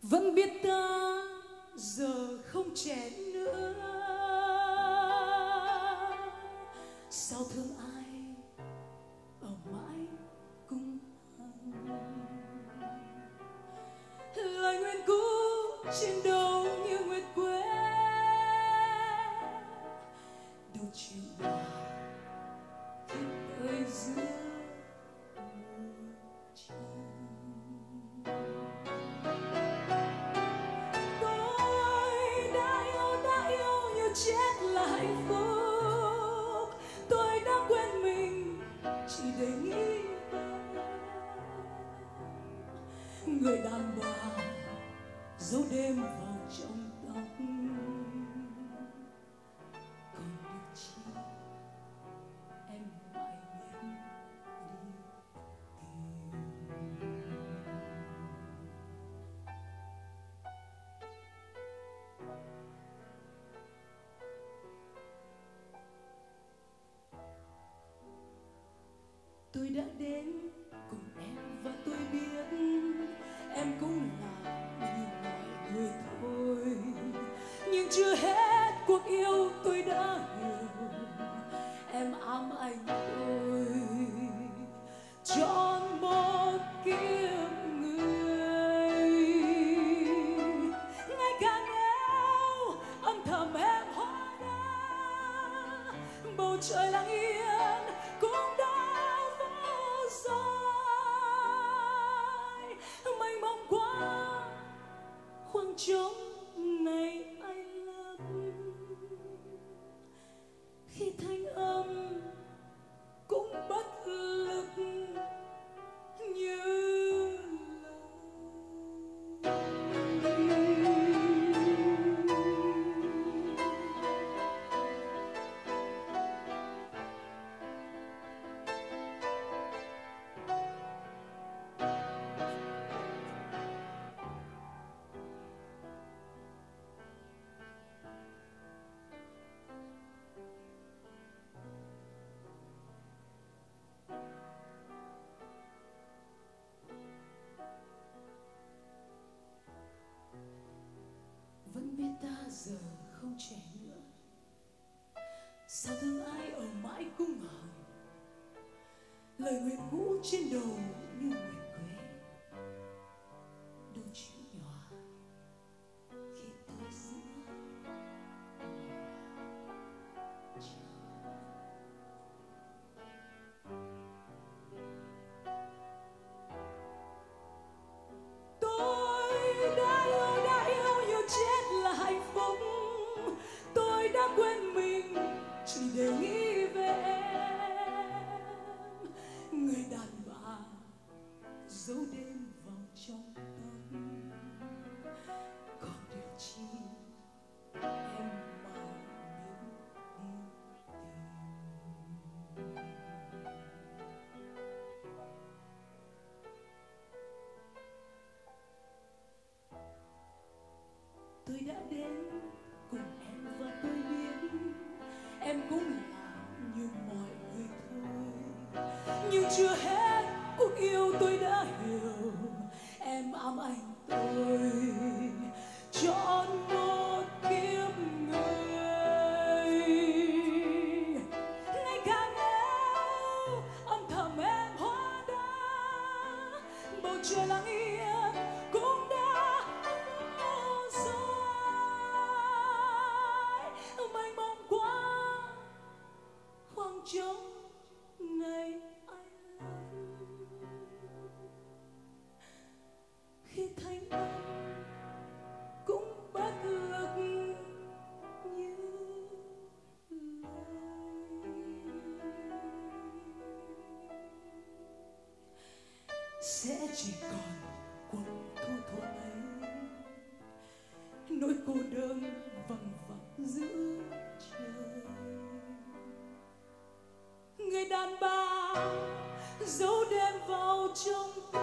Vẫn biết ta giờ không trẻ nữa, sao thương ai ở mãi cùng hằng. Lời nguyện cũ trên đầu như nguyệt quế, đâu chịu hòa khi tới giữa mùa trăng. Chết là hạnh phúc, tôi đã quên mình chỉ để nghĩ về người đàn bà giấu đêm vào trong tóc. Còn được chi em mãi biết đi tìm. Tôi đã đến cùng em và tôi biết em cũng là như mọi người thôi. Nhưng chưa hết cuộc yêu tôi đã hiểu em ám ảnh tôi trọn một kiếp người. Ngày càng yêu âm thầm em hóa đá, bầu trời lặng yên cũng đã mênh mông quá khoảng trống này anh lấp khi thanh âm cũng bất lực như vẫn biết ta giờ không trẻ nữa, sao thương ai ở mãi cung hằng. Lời nguyện cũ trên đầu như nguyệt quế, đâu chịu nhòa khi tới giữa quên mình chỉ để nghĩ về em, người đàn bà giấu đêm vào trong tóc. Còn điều chi em mãi biết đi tìm. Tôi đã đến cùng em và tôi biết em cũng là như mọi người thôi. Nhưng chưa hết cuộc yêu tôi đã hiểu em ám ảnh tôi trọn một kiếp người. Ngày càng yêu âm thầm em hóa đá, bầu trời lặng yên cũng đã mênh mông quá khoảng trống này anh love khi thanh âm cũng bất lực như lời. Sẽ chỉ còn cuộc thu thuở ấy, nỗi cô đơn vằng vặc giữa trời. Người đàn bà giấu đêm vào trong